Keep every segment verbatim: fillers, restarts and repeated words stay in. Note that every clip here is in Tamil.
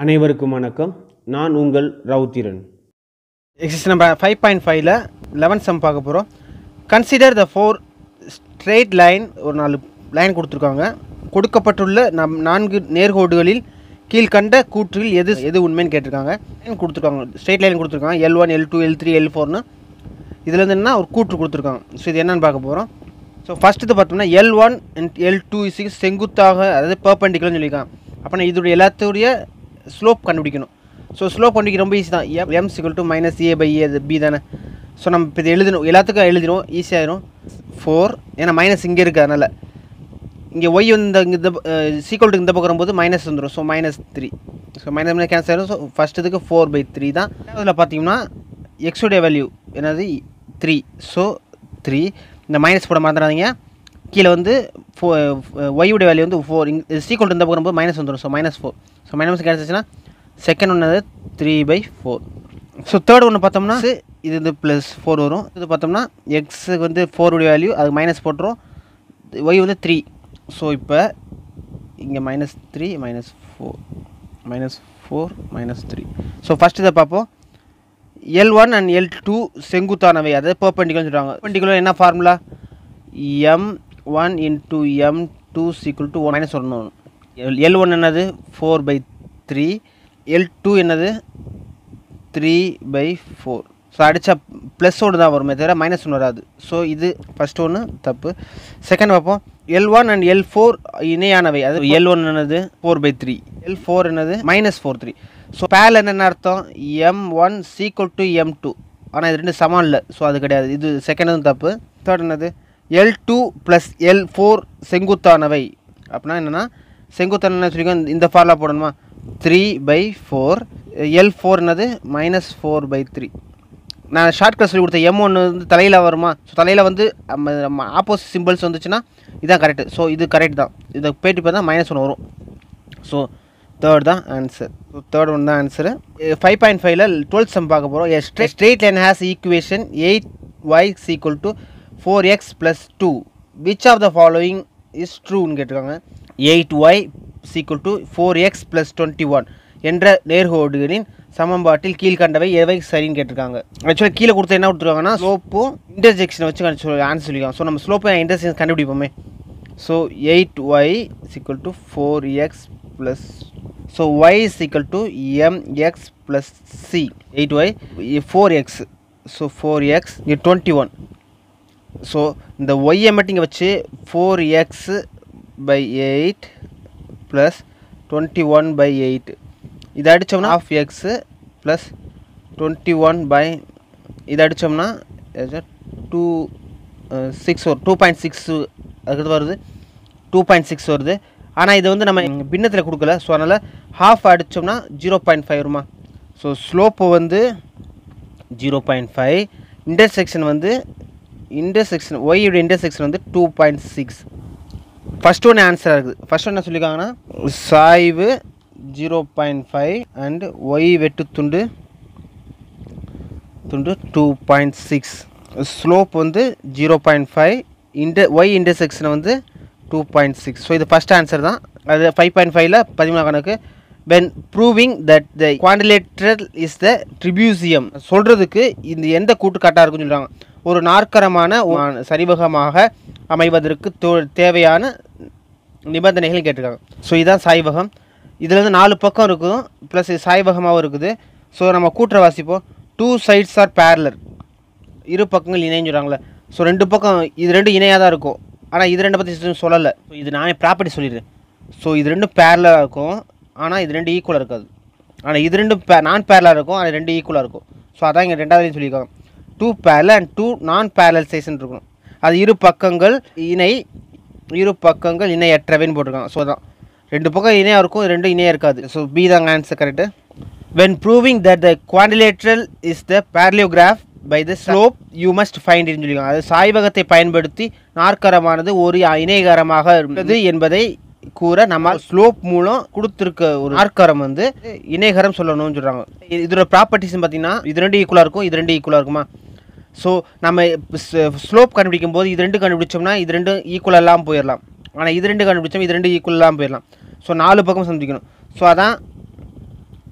அனைவருக்கும் வணக்கம். நான் உங்கள் Rauthiran. Exercise number five point ஃபைவ்ல லெவன்த் சம் பார்க்க போகிறோம். Consider the four straight line. ஒரு நாலு லைன் கொடுத்துருக்காங்க. கொடுக்கப்பட்டுள்ள நம் நான்கு நேர்கோடுகளில் கீழ்கண்ட கூற்றில் எது எது உண்மைன்னு கேட்டிருக்காங்க. லைன் கொடுத்துருக்காங்க, ஸ்ட்ரெயிட் லைன் கொடுத்துருக்காங்க. L one L two L three L ஃபோர்னு இதில் வந்து என்ன ஒரு கூற்று கொடுத்துருக்காங்க. ஸோ இது என்னென்னு பார்க்க போகிறோம். ஸோ ஃபஸ்ட்டு இது பார்த்தோம்னா L one and L two is செங்குத்தாக, அதாவது பெர்பெண்டிகுலர்னு சொல்லியிருக்காங்க. அப்போனா இதோடைய எல்லாத்துடைய ஸ்லோப் கண்டுபிடிக்கணும். ஸோ ஸ்லோப் கண்டுபிடிக்க ரொம்ப ஈஸி தான். M M equal to minus A by A B தானே. ஸோ நம்ம இப்போ இது எழுதணும், எல்லாத்துக்கும் எழுதிடும், ஈஸியாகிடும். ஃபோர் ஏன்னா மைனஸ் இங்கே இருக்குது, அதனால் இங்கே ஒய் வந்து இந்த இந்த சீக்வல் டு இந்த பக்கம் வரும்போது மைனஸ் வந்துடும். So minus three. So minus minus cancel ஆகிடும். ஸோ ஃபஸ்ட் இதுக்கு ஃபோர் பை த்ரீ தான். அதில் பார்த்தீங்கன்னா எக்ஸோடைய வேல்யூ என்னது த்ரீ. ஸோ த்ரீ இந்த மைனஸ் போட மறந்துடாதீங்க. கீழே வந்து ஃபோ ஒய்யுடைய வேல்யூ வந்து ஃபோர். இங்கே சீக்வல் டு இந்த பக்கம் வரும்போது மைனஸ் வந்துடும். So minus four. So minus cancel ஆச்சுன்னா செகண்ட் ஒன்று three by four. So third ஒன்று பார்த்தோம்னா இது வந்து ப்ளஸ் ஃபோர் வரும். இது பார்த்தோம்னா எக்ஸுக்கு வந்து ஃபோருடைய வேல்யூ அது மைனஸ் போட்டுரும், ஒய் வந்து த்ரீ. ஸோ இப்போ இங்கே minus three minus four minus four minus three. So first இதை பார்ப்போம். L one and L two செங்குத்தானவை, அதாவது பெர்பெண்டிகுலர்னு சொல்கிறாங்க. பெர்பெண்டிகுலர் என்ன formula? M one into M two equal to one minus ஒன்று. எல் ஒன் என்னது four by three, L two என்னது த்ரீ பை ஃபோர். ஸோ அடித்தா ப்ளஸ் ஒன்று தான் வருமே தவிர மைனஸ் ஒன்று வராது. ஸோ இது ஃபஸ்ட் ஒன்று தப்பு. செகண்ட் பார்ப்போம். L one and L four இணையானவை, அது எல் ஒன் என்னது four by three, L four என்னது மைனஸ் ஃபோர் த்ரீ. ஸோ பேல் என்னென்ன அர்த்தம்? M one equal to M two. ஆனால் இது ரெண்டு சமம் இல்லை, ஸோ அது கிடையாது. இது செகண்டும் தப்பு. தேர்ட் என்னது? L two plus L four செங்குத்தானவை. அப்படின்னா என்னென்னா செங்குத்தான சொல்லிக்கோ, இந்த ஃபார்முலா போடணுமா? Three by four. L four என்னது மைனஸ் ஃபோர் பை த்ரீ. நான் ஷார்ட் கட் சொல்லி கொடுத்தேன். எம் ஒன்று வந்து தலையில் வருமா? ஸோ தலையில் வந்து ஆப்போசிட் சிம்பிள்ஸ் வந்துச்சுன்னா இதுதான் கரெக்டு. ஸோ இது கரெக்ட் தான். இதை பேட்டி பார்த்தா மைனஸ் ஒன்று வரும். ஸோ தேர்ட் தான் ஆன்சர். ஸோ தேர்ட் ஒன் தான் ஆன்சரு. ஃபைவ் பாயிண்ட் ஃபைவ்ல டுவெல்த் சம் பார்க்க போகிறோம். எ ஸ்ட்ரெ straight line has equation eight Y equal to four X plus two. Which of the following is ட்ரூன்னு கேட்டிருக்காங்க. Eight Y equal to four X plus twenty one என்ற நேர்கோடுகளின் சமன்பாட்டில் கீழ்கண்டவை எவை சரின்னு கேட்டிருக்காங்க. ஆக்சுவலாக கீழே கொடுத்து என்ன கொடுத்துருக்காங்கன்னா ஸ்லோப்பும் இன்டர்செக்ஷனை வச்சு ஆன்சர் சொல்லிக்கலாம். ஸோ நம்ம ஸ்லோப்பை இன்டர்செக்ஷன் கண்டுபிடிப்போமே. So eight Y equal to four X plus, so y is equal to m x plus c. Eight y four x, so four x இங்கே டுவெண்ட்டி ஒன். ஸோ இந்த ஒய்யை மட்டும் இங்கே வச்சு four x by eight plus twenty one by eight. இதை அடித்தோம்னா of x plus twenty one by இதை அடித்தோம்னா டூ சிக்ஸ் வரும். டூ பாயிண்ட் சிக்ஸ் அதுக்கு வருது, டூ பாயிண்ட் சிக்ஸ் வருது. ஆனால் இது வந்து நம்ம பின்னத்தில் கொடுக்கல. ஸோ அதனால் ஹாஃப் அடித்தோம்னா ஜீரோ பாயிண்ட் ஃபைவ் வருமா? ஸோ ஸ்லோப்பு வந்து ஜீரோ பாயிண்ட் ஃபைவ். இன்டர்செக்ஷன் வந்து இன்டர்செக்ஷன் ஒய்யோட இன்டர்செக்ஷன் வந்து டூ பாயிண்ட் சிக்ஸ். ஃபஸ்ட் ஒன்று ஆன்சராக இருக்குது. ஃபஸ்ட் ஒன்று என்ன சொல்லியிருக்காங்கன்னா சாய்வு zero point five and y வெட்டு துண்டு துண்டு டூ பாயிண்ட் சிக்ஸ். ஸ்லோப் வந்து zero point five, inter y intersection வந்து டூ பாயிண்ட் சிக்ஸ். ஸோ இது ஃபஸ்ட் ஆன்சர் தான். அது ஃபைவ் பாயிண்ட் ஃபைவ்ல பதிமூணாம் கணக்கு. When proving that the quadrilateral is the trapezium. சொல்கிறதுக்கு இந்த எந்த கூட்டு கரெக்டாக இருக்குன்னு சொல்கிறாங்க. ஒரு நாற்கரமான சரிவகமாக அமைவதற்கு தேவையான நிபந்தனைகள் கேட்டிருக்காங்க. ஸோ இதுதான் சாய்வகம். இதில் வந்து நாலு பக்கம் இருக்கும், ப்ளஸ் சாய்வகமாகவும் இருக்குது. ஸோ நம்ம கூட்டுற வாசிப்போம். டூ சைட்ஸ் ஆர் பேரலர், இரு பக்கங்கள் இணைன்னு சொல்கிறாங்களே. ஸோ ரெண்டு பக்கம் இது ரெண்டு இணையாக தான் இருக்கும். ஆனால் இது ரெண்டு பற்றி சொல்லலை. ஸோ இது நானே ப்ராப்பர்ட்டி சொல்லிடுறேன். ஸோ இது ரெண்டும் பேரலாக இருக்கும், ஆனால் இது ரெண்டு ஈக்குவலாக இருக்காது. ஆனால் இது ரெண்டும் பே நான் பேரலாக இருக்கும், ஆனால் ரெண்டு ஈக்குவலாக இருக்கும். ஸோ அதான் இங்கே ரெண்டாவது சொல்லியிருக்காங்க. டூ பேரலல் அண்ட் டூ நான் பேரலைசேஷன் இருக்கணும். அது இரு பக்கங்கள் இணை இரு பக்கங்கள் இணையற்றவைன்னு போட்டிருக்காங்க. ஸோ தான் ரெண்டு பக்கம் இணையாக இருக்கும், ரெண்டும் இணையாக இருக்காது. ஸோ பி தாங்க answer correct. When proving that the quadrilateral is the parallelogram by the slope you must find இன்னு சொல்லியிருக்காங்க. அது சாய்வகத்தை பயன்படுத்தி நாற்கரமானது ஒரு இணைகரமாக உள்ளது என்பதை கூற நம்ம ஸ்லோப் மூலம் கொடுத்துருக்க ஒரு நாற்கரம் வந்து இணைகரம் சொல்லணும்னு சொல்கிறாங்க. இதோட ப்ராப்பர்ட்டிஸ் பார்த்தீங்கன்னா இது ரெண்டு ஈக்குவலாக இருக்கும், இது ரெண்டு ஈக்குவலாக இருக்குமா? ஸோ நம்ம ஸ்லோப் கண்டுபிடிக்கும் போது இது ரெண்டு கண்டுபிடிச்சோம்னா இது ரெண்டும் ஈக்குவலாக போயிடலாம். ஆனால் இது ரெண்டு கண்டுபிடிச்சோம் இது ரெண்டு ஈக்குவலாக போயிடலாம். ஸோ நாலு பக்கம் சந்திக்கணும். ஸோ அதான்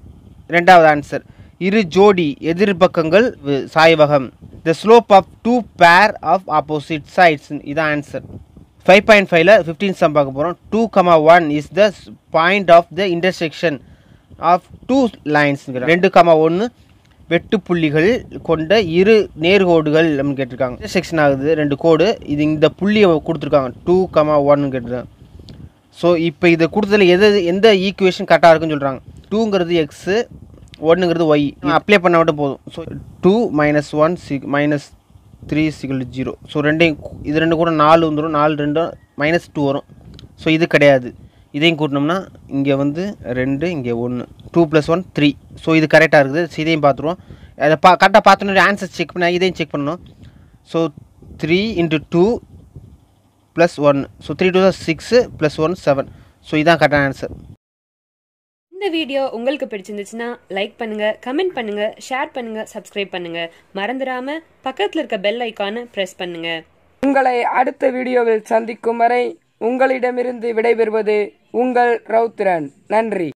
ரெண்டாவது ஆன்சர் இரு ஜோடி எதிர்பக்கங்கள் சாய்வகம். The slope of two pair of opposite sides இதான் ஆன்சர். ஃபைவ் பாயிண்ட் ஃபைவ்ல ஃபிஃப்டீன் சம் பார்க்க போகிறோம். Two comma one is the point of the intersection of two lines. ரெண்டு கமா ஒன்று வெட்டு புள்ளிகள் கொண்ட இரு நேர்கோடுகள் அப்படின்னு கேட்டிருக்காங்க. இன்டர்செக்ஷன் ஆகுது ரெண்டு கோடு, இது இந்த புள்ளியை கொடுத்துருக்காங்க டூ கமா ஒன்னு கேட்டிருக்காங்க. ஸோ இப்போ இதை கொடுத்ததில் எது எந்த ஈக்குவேஷன் கரெக்டாக இருக்குன்னு சொல்கிறாங்க. டூங்கிறது எக்ஸு, ஒன்றுங்கிறது ஒய். அப்ளை பண்ண மட்டும் போதும். ஸோ டூ மைனஸ் ஒன் சிக் மைனஸ் த்ரீ சிக்கல் ஜீரோ. ஸோ ரெண்டையும் இது ரெண்டு கூட நாலு வந்துடும், நாலு ரெண்டும் மைனஸ் டூ வரும். ஸோ இது கிடையாது. இதையும் கூட்டினோம்னா இங்கே வந்து ரெண்டு, இங்கே ஒன்று, two plus one three. So இது கரெக்டாக இருக்குது. ஸோ இதையும் பார்த்துருவோம். அதை பா கரெக்டாக பார்த்தோன்னா ஆன்சர் செக் பண்ண இதையும் செக் பண்ணணும். So three into two plus one. So three two தான் six plus one seven. So இதான் கரெக்டான ஆன்சர். இந்த வீடியோ உங்களுக்கு பிடிச்சிருந்துச்சுன்னா லைக் பண்ணுங்க, கமெண்ட் பண்ணுங்க, ஷேர் பண்ணுங்க, சப்ஸ்கிரைப் பண்ணுங்க. மறந்துடாம பக்கத்துல இருக்க பெல் ஐகானை பிரஸ் பண்ணுங்க. உங்களை அடுத்த வீடியோவில் சந்திக்கும் வரை உங்களிடமிருந்து விடைபெறுவது உங்கள் ரவுத்திரன். நன்றி.